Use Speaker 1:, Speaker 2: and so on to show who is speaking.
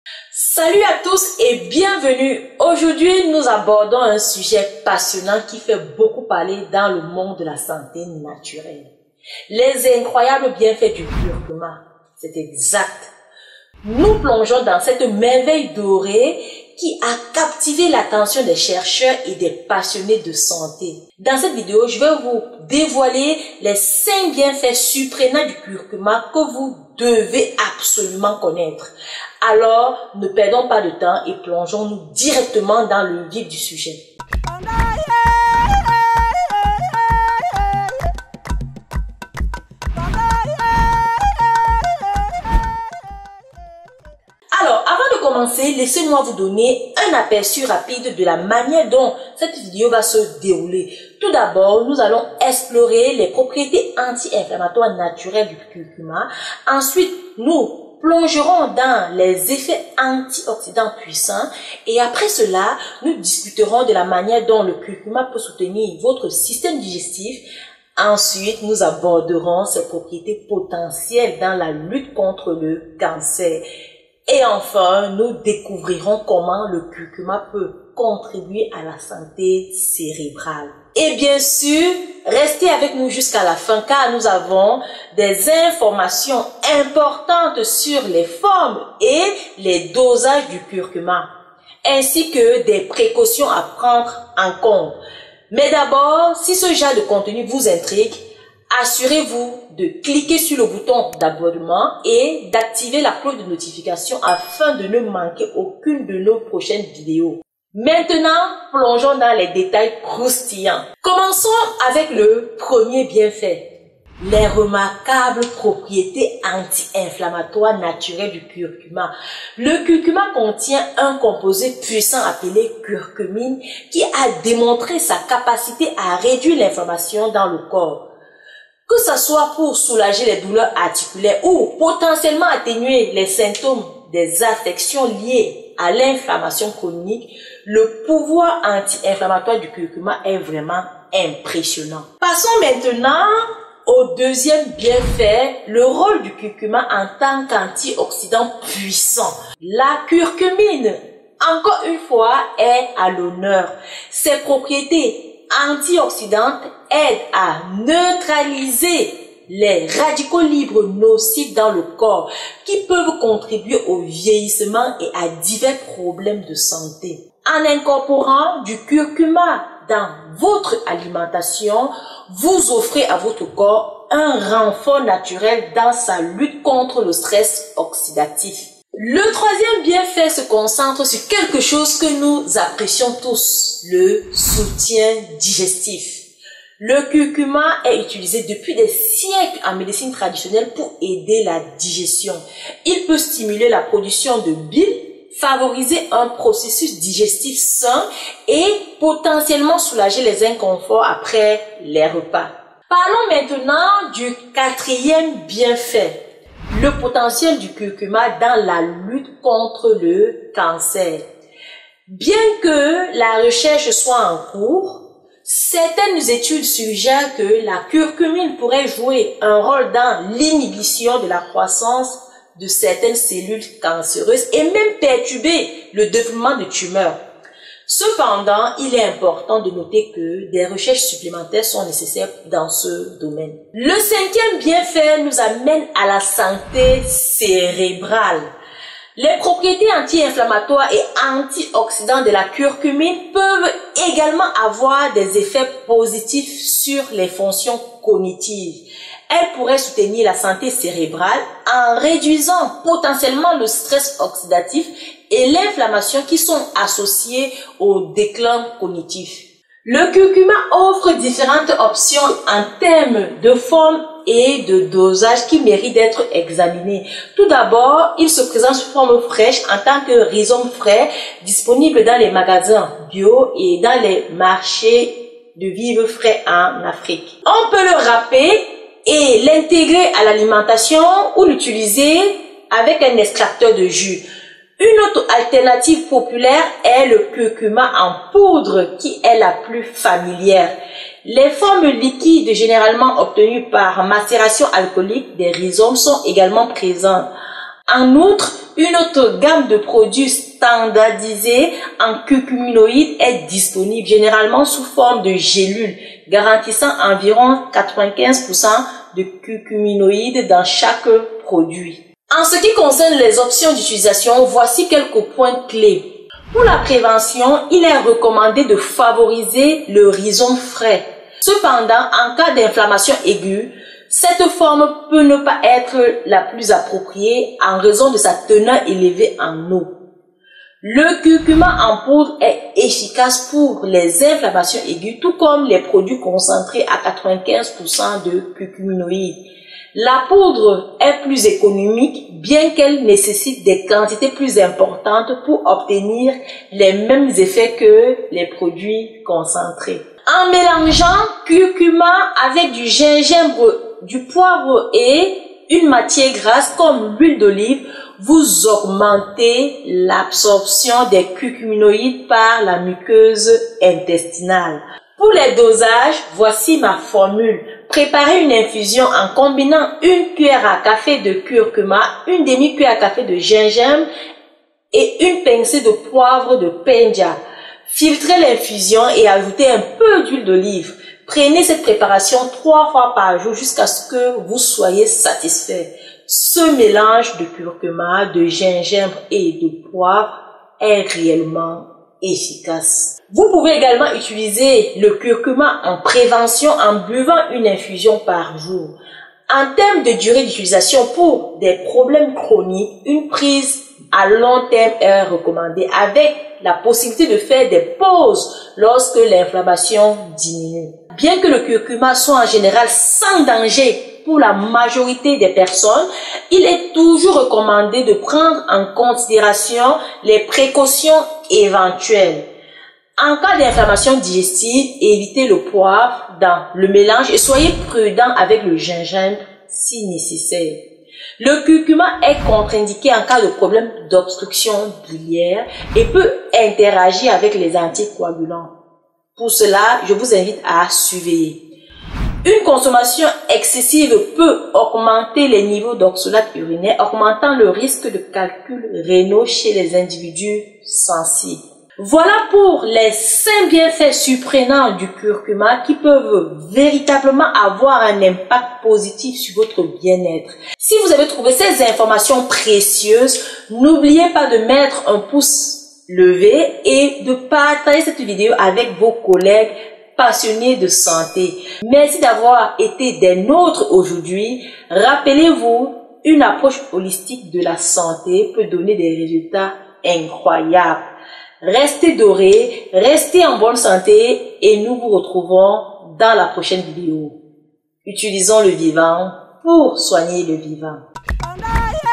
Speaker 1: Salut à tous et bienvenue. Aujourd'hui, nous abordons un sujet passionnant qui fait beaucoup parler dans le monde de la santé naturelle. Les incroyables bienfaits du curcuma. C'est exact. Nous plongeons dans cette merveille dorée qui a captivé l'attention des chercheurs et des passionnés de santé. Dans cette vidéo, je vais vous dévoiler les 5 bienfaits surprenants du curcuma que vous devez absolument connaître. Alors, ne perdons pas de temps et plongeons-nous directement dans le vif du sujet. Alors, avant de commencer, laissez-moi vous donner un aperçu rapide de la manière dont cette vidéo va se dérouler. Tout d'abord, nous allons explorer les propriétés anti-inflammatoires naturelles du curcuma. Ensuite, nous plongerons dans les effets antioxydants puissants et après cela, nous discuterons de la manière dont le curcuma peut soutenir votre système digestif. Ensuite, nous aborderons ses propriétés potentielles dans la lutte contre le cancer. Et enfin, nous découvrirons comment le curcuma peut contribuer à la santé cérébrale. Et bien sûr, restez avec nous jusqu'à la fin car nous avons des informations importantes sur les formes et les dosages du curcuma, ainsi que des précautions à prendre en compte. Mais d'abord, si ce genre de contenu vous intrigue, assurez-vous de cliquer sur le bouton d'abonnement et d'activer la cloche de notification afin de ne manquer aucune de nos prochaines vidéos. Maintenant, plongeons dans les détails croustillants. Commençons avec le premier bienfait. Les remarquables propriétés anti-inflammatoires naturelles du curcuma. Le curcuma contient un composé puissant appelé curcumine qui a démontré sa capacité à réduire l'inflammation dans le corps. Que ce soit pour soulager les douleurs articulaires ou potentiellement atténuer les symptômes des affections liées à l'inflammation chronique, le pouvoir anti-inflammatoire du curcuma est vraiment impressionnant. Passons maintenant au deuxième bienfait, le rôle du curcuma en tant qu'antioxydant puissant. La curcumine, encore une fois, est à l'honneur. Ses propriétés antioxydantes aident à neutraliser les radicaux libres nocifs dans le corps qui peuvent contribuer au vieillissement et à divers problèmes de santé. En incorporant du curcuma dans votre alimentation, vous offrez à votre corps un renfort naturel dans sa lutte contre le stress oxydatif. Le troisième bienfait se concentre sur quelque chose que nous apprécions tous, le soutien digestif. Le curcuma est utilisé depuis des siècles en médecine traditionnelle pour aider la digestion. Il peut stimuler la production de bile, favoriser un processus digestif sain et potentiellement soulager les inconforts après les repas. Parlons maintenant du quatrième bienfait. Le potentiel du curcuma dans la lutte contre le cancer. Bien que la recherche soit en cours, certaines études suggèrent que la curcumine pourrait jouer un rôle dans l'inhibition de la croissance de certaines cellules cancéreuses et même perturber le développement de tumeurs. Cependant, il est important de noter que des recherches supplémentaires sont nécessaires dans ce domaine. Le cinquième bienfait nous amène à la santé cérébrale. Les propriétés anti-inflammatoires et antioxydantes de la curcumine peuvent également avoir des effets positifs sur les fonctions cognitives. Elle pourrait soutenir la santé cérébrale en réduisant potentiellement le stress oxydatif et l'inflammation qui sont associés au déclin cognitif. Le curcuma offre différentes options en termes de forme et de dosage qui méritent d'être examinées. Tout d'abord, il se présente sous forme fraîche en tant que rhizome frais disponible dans les magasins bio et dans les marchés de vivres frais en Afrique. On peut le râper et l'intégrer à l'alimentation ou l'utiliser avec un extracteur de jus. Une autre alternative populaire est le curcuma en poudre qui est la plus familière. Les formes liquides généralement obtenues par macération alcoolique des rhizomes sont également présentes. En outre, une autre gamme de produits standardisés en curcuminoïdes est disponible, généralement sous forme de gélules, garantissant environ 95% de curcuminoïdes dans chaque produit. En ce qui concerne les options d'utilisation, voici quelques points clés. Pour la prévention, il est recommandé de favoriser le rhizome frais. Cependant, en cas d'inflammation aiguë, cette forme peut ne pas être la plus appropriée en raison de sa teneur élevée en eau. Le curcuma en poudre est efficace pour les inflammations aiguës, tout comme les produits concentrés à 95% de curcuminoïdes. La poudre est plus économique, bien qu'elle nécessite des quantités plus importantes pour obtenir les mêmes effets que les produits concentrés. En mélangeant curcuma avec du gingembre, du poivre et une matière grasse comme l'huile d'olive, vous augmentez l'absorption des curcuminoïdes par la muqueuse intestinale. Pour les dosages, voici ma formule. Préparez une infusion en combinant une cuillère à café de curcuma, une demi-cuillère à café de gingembre et une pincée de poivre de penja. Filtrez l'infusion et ajoutez un peu d'huile d'olive. Prenez cette préparation 3 fois par jour jusqu'à ce que vous soyez satisfait. Ce mélange de curcuma, de gingembre et de poivre est réellement efficace. Vous pouvez également utiliser le curcuma en prévention en buvant une infusion par jour. En termes de durée d'utilisation pour des problèmes chroniques, une prise à long terme est recommandée avec la possibilité de faire des pauses lorsque l'inflammation diminue. Bien que le curcuma soit en général sans danger pour la majorité des personnes, il est toujours recommandé de prendre en considération les précautions éventuelles. En cas d'inflammation digestive, évitez le poivre dans le mélange et soyez prudent avec le gingembre si nécessaire. Le curcuma est contre-indiqué en cas de problème d'obstruction biliaire et peut interagir avec les anticoagulants. Pour cela, je vous invite à surveiller. Une consommation excessive peut augmenter les niveaux d'oxalate urinaire, augmentant le risque de calculs rénaux chez les individus sensibles. Voilà pour les 5 bienfaits surprenants du curcuma qui peuvent véritablement avoir un impact positif sur votre bien-être. Si vous avez trouvé ces informations précieuses, n'oubliez pas de mettre un pouce levé et de partager cette vidéo avec vos collègues passionnés de santé. Merci d'avoir été des nôtres aujourd'hui. Rappelez-vous, une approche holistique de la santé peut donner des résultats incroyables. Restez dorés, restez en bonne santé et nous vous retrouvons dans la prochaine vidéo. Utilisons le vivant pour soigner le vivant.